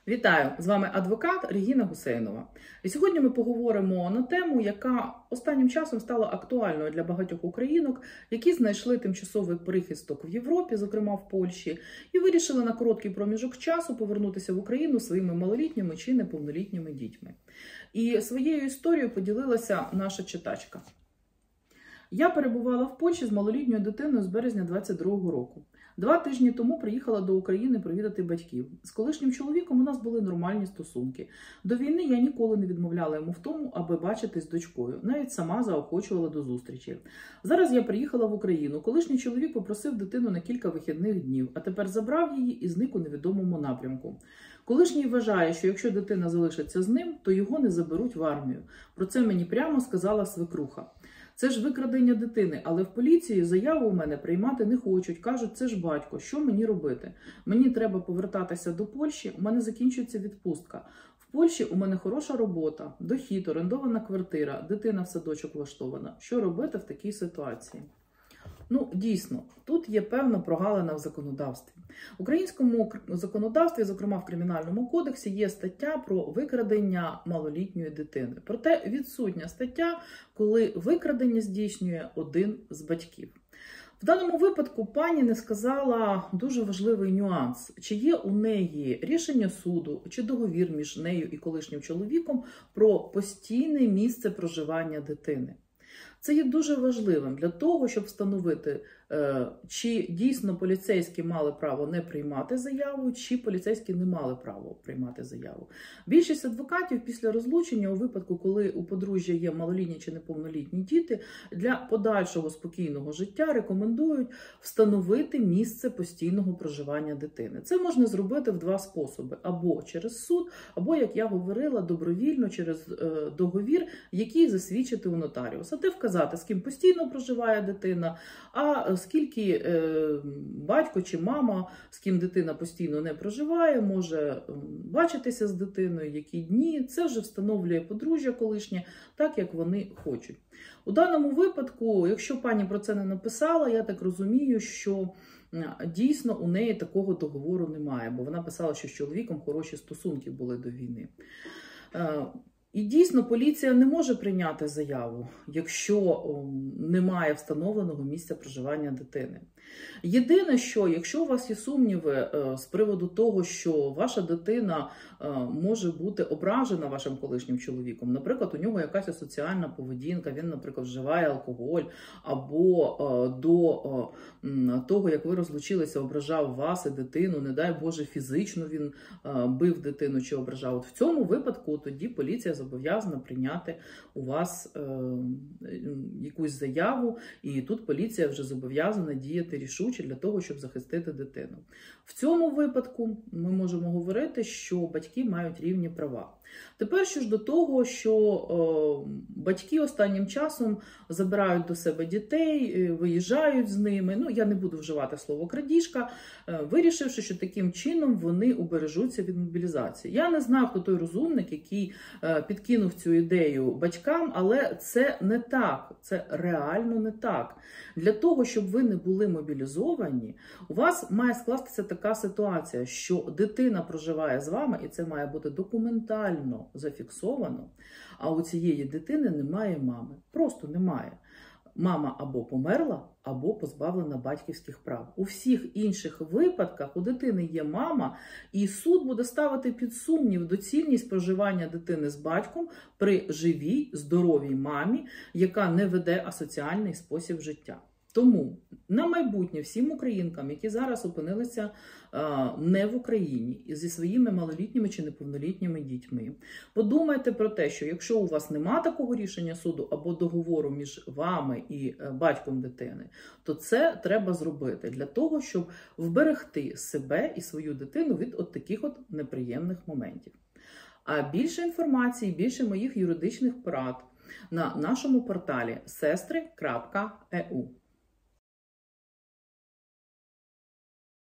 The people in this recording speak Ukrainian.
Вітаю! З вами адвокат Регіна Гусейнова. І сьогодні ми поговоримо на тему, яка останнім часом стала актуальною для багатьох українок, які знайшли тимчасовий прихисток в Європі, зокрема в Польщі, і вирішили на короткий проміжок часу повернутися в Україну своїми малолітніми чи неповнолітніми дітьми. І своєю історією поділилася наша читачка. Я перебувала в Польщі з малолітньою дитиною з березня 22-го року. 2 тижні тому приїхала до України провідати батьків. З колишнім чоловіком у нас були нормальні стосунки. До війни я ніколи не відмовляла йому в тому, аби бачитись з дочкою. Навіть сама заохочувала до зустрічі. Зараз я приїхала в Україну. Колишній чоловік попросив дитину на кілька вихідних днів, а тепер забрав її і зник у невідомому напрямку. Колишній вважає, що якщо дитина залишиться з ним, то його не заберуть в армію. Про це мені прямо сказала свекруха. Це ж викрадення дитини, але в поліції заяву у мене приймати не хочуть. Кажуть, це ж батько, що мені робити? Мені треба повертатися до Польщі, у мене закінчується відпустка. В Польщі у мене хороша робота, дохід, орендована квартира, дитина в садочок влаштована. Що робити в такій ситуації? Дійсно, тут є певна прогалина в законодавстві. В українському законодавстві, зокрема в Кримінальному кодексі, є стаття про викрадення малолітньої дитини. Проте відсутня стаття, коли викрадення здійснює один з батьків. В даному випадку пані не сказала дуже важливий нюанс, чи є у неї рішення суду, чи договір між нею і колишнім чоловіком про постійне місце проживання дитини. Це є дуже важливим для того, щоб встановити, чи дійсно поліцейські мали право не приймати заяву, чи поліцейські не мали право приймати заяву. Більшість адвокатів після розлучення, у випадку, коли у подружжя є малолітні чи неповнолітні діти, для подальшого спокійного життя рекомендують встановити місце постійного проживання дитини. Це можна зробити в 2 способи. Або через суд, або, як я говорила, добровільно через договір, який засвідчити у нотаріуса. Де вказати, з ким постійно проживає дитина, а скільки батько чи мама, з ким дитина постійно не проживає, може бачитися з дитиною, які дні. Це вже встановлює подружжя колишнє, так як вони хочуть. У даному випадку, якщо пані про це не написала, я так розумію, що дійсно у неї такого договору немає, бо вона писала, що з чоловіком хороші стосунки були до війни. І дійсно, поліція не може прийняти заяву, якщо немає встановленого місця проживання дитини. Єдине, що якщо у вас є сумніви з приводу того, що ваша дитина може бути ображена вашим колишнім чоловіком, наприклад, у нього якась асоціальна поведінка, він, наприклад, вживає алкоголь, або до того, як ви розлучилися, ображав вас і дитину, не дай Боже, фізично він бив дитину чи ображав. От в цьому випадку тоді поліція зобов'язана прийняти у вас якусь заяву, і тут поліція вже зобов'язана діяти рішуче для того, щоб захистити дитину. В цьому випадку ми можемо говорити, що батьки мають рівні права. Тепер, що ж до того, що батьки останнім часом забирають до себе дітей, виїжджають з ними, я не буду вживати слово крадіжка, вирішивши, що таким чином вони убережуться від мобілізації. Я не знаю, хто той розумник, який підкинув цю ідею батькам, але це не так, це реально не так. Для того, щоб ви не були мобілізовані, у вас має скластися така ситуація, що дитина проживає з вами, і це має бути документально зафіксовано, а у цієї дитини немає мами. Просто немає. Мама або померла, або позбавлена батьківських прав. У всіх інших випадках у дитини є мама, і суд буде ставити під сумнів доцільність проживання дитини з батьком при живій, здоровій мамі, яка не веде асоціальний спосіб життя. Тому на майбутнє всім українкам, які зараз опинилися не в Україні зі своїми малолітніми чи неповнолітніми дітьми, подумайте про те, що якщо у вас нема такого рішення суду або договору між вами і батьком дитини, то це треба зробити для того, щоб вберегти себе і свою дитину від таких неприємних моментів. А більше інформації, більше моїх юридичних порад на нашому порталі sestry.eu.